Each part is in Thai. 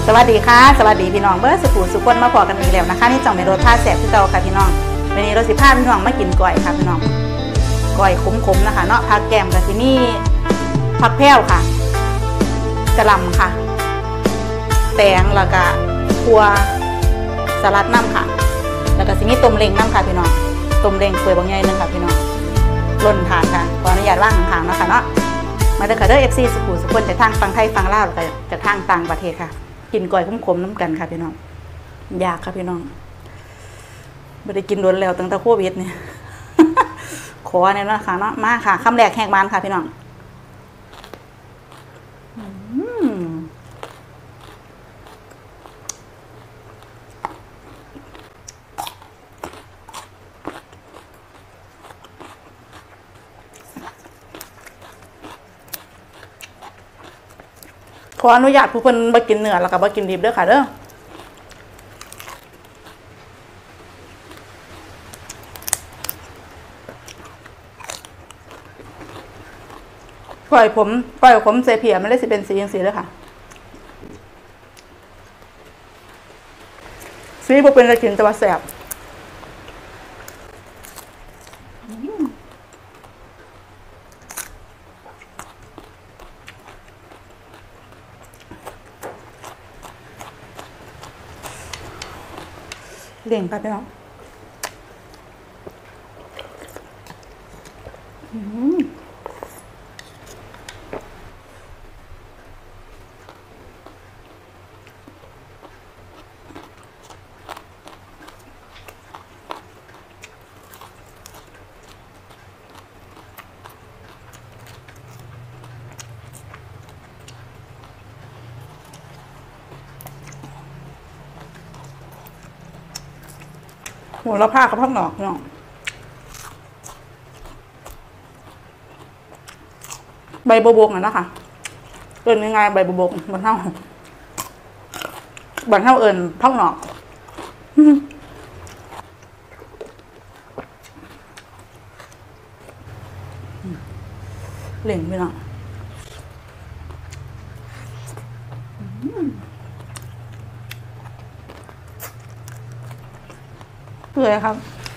สวัสดีค่ะสวัสดีพี่น้องเบอร์สุขุสุขคนมาพอกันอีกแล้วนะคะนี่จ่องในรถผ้าแสบที่เก่าค่ะพี่น้องวันนี้เราสิพาพี่น้องมากินก้อยค่ะพี่น้องก้อยขมๆนะคะเนาะผักแกมกับที่นี่ผักแพรวค่ะกระหล่ำค่ะแตงแล้วก็ขัวสลัดน้ำค่ะแล้วก็สิมีต้มเล้งน้ำค่ะพี่น้องต้มเล้งเปื่อยบางใหญ่นึงค่ะพี่น้องล้นถาดค่ะขออนุญาตว่างห่างๆนะคะเนาะมาเด้อค่ะเด้อ FC สุขุสุขคนจะทางฟังไทยฟังลาวแล้วก็จะทางต่างประเทศค่ะกินก้อยขมๆน้ำกันค่ะพี่น้องอยากค่ะพี่น้องไม่ได้กินโดนแล้วตั้งแต่โควิดเนี่ย ขอเนี่ยนะคะเนาะมาค่ะคำแรกแหกบานค่ะพี่น้องขออนุญาตผู้คนมากินเนื้อแล้วก็มากินดิบด้วยค่ะเด้อปล่อยผมเสียเพียมันได้สิเป็นสีอย่างสีเลยค่ะสีบุเป็นอะไรกินแต่ว่าแสบเล่งค่ะพี่น้องหัวละผ้ากับพักหนอกเนาะใบบัวบกน่ะนะคะเอิญง่ายๆใบบัวบกบันเท่าเอิญพักหนอกเหล่งไปเนาะเพื่อครับ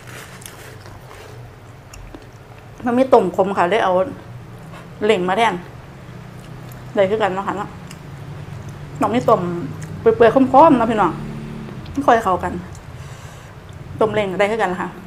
มันมีต้มขมค่ะได้เอาเหล่งมาแทนได้คือกันเนาะค่ะเนาะน้องมีต้มเปื่อยๆค้อมๆนะพี่น้องไม่ค่อยเข้ากันต้มเหล่งได้คือกันค่ะ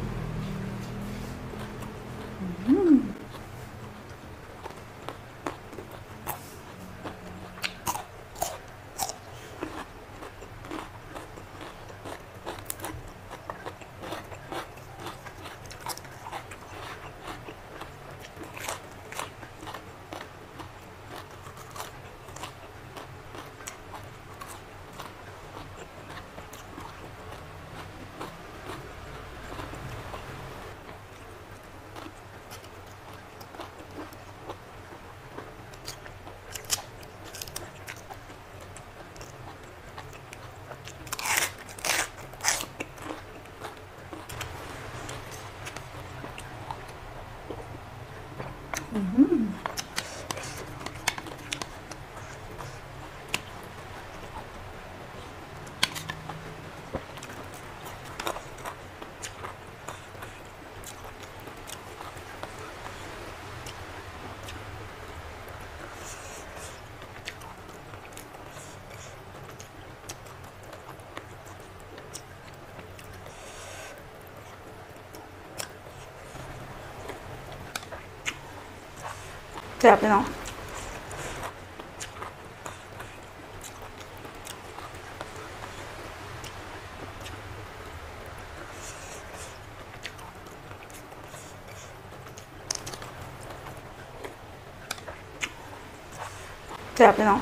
แซ่บเลยเนาะแซ่บเลยเนาะ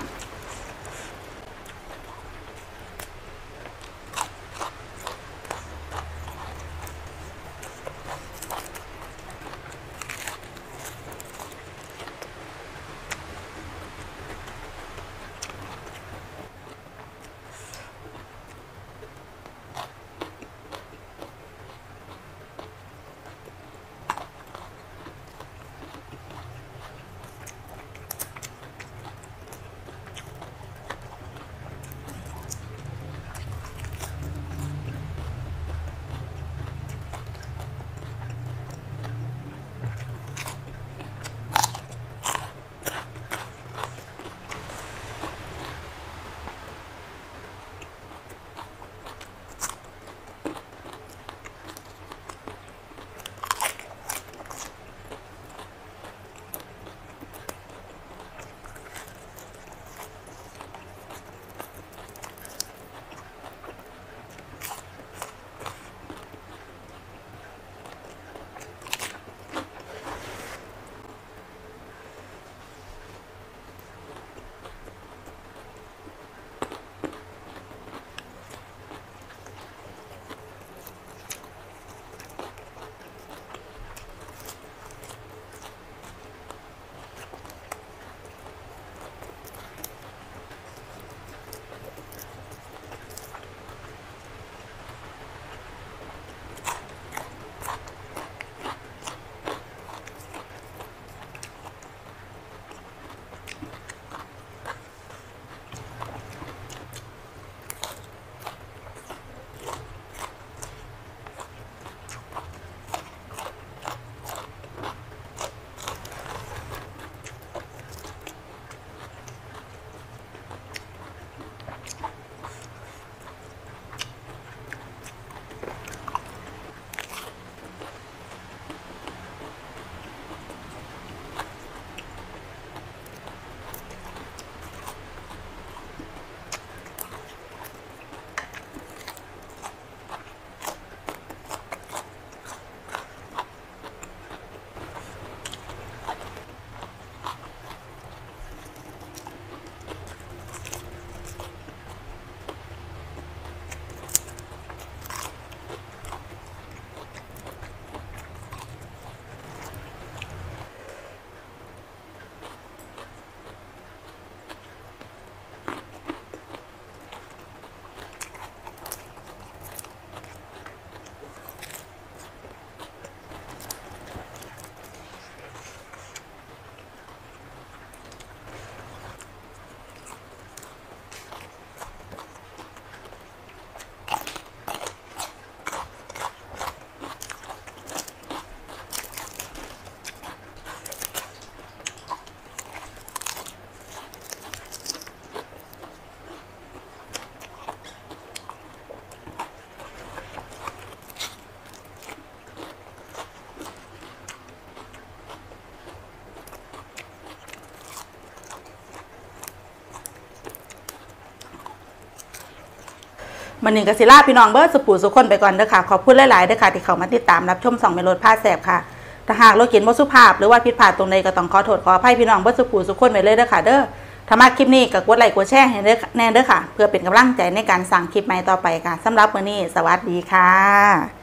มันนี่ก็สิลาพี่น้องเบิร์ดสุปูสุคนไปก่อนเด้อค่ะขอบคุณหลายๆเด้อค่ะที่เข้ามาติดตามรับชม2เมโลดผ้าแสบค่ะถ้าหากเราเขียนบ่สุภาพหรือว่าผิดพลาดตรงใดก็ต้องขอโทษขออภัยพี่น้องเบิร์ดสุปูสุคนไปเลยเด้อค่ะเด้อถ้ามาคลิปนี้ก็กดไลค์กดแชร์ให้แน่เด้อค่ะเพื่อเป็นกำลังใจในการสั่งคลิปใหม่ต่อไปค่ะสำหรับมื้อนี้สวัสดีค่ะ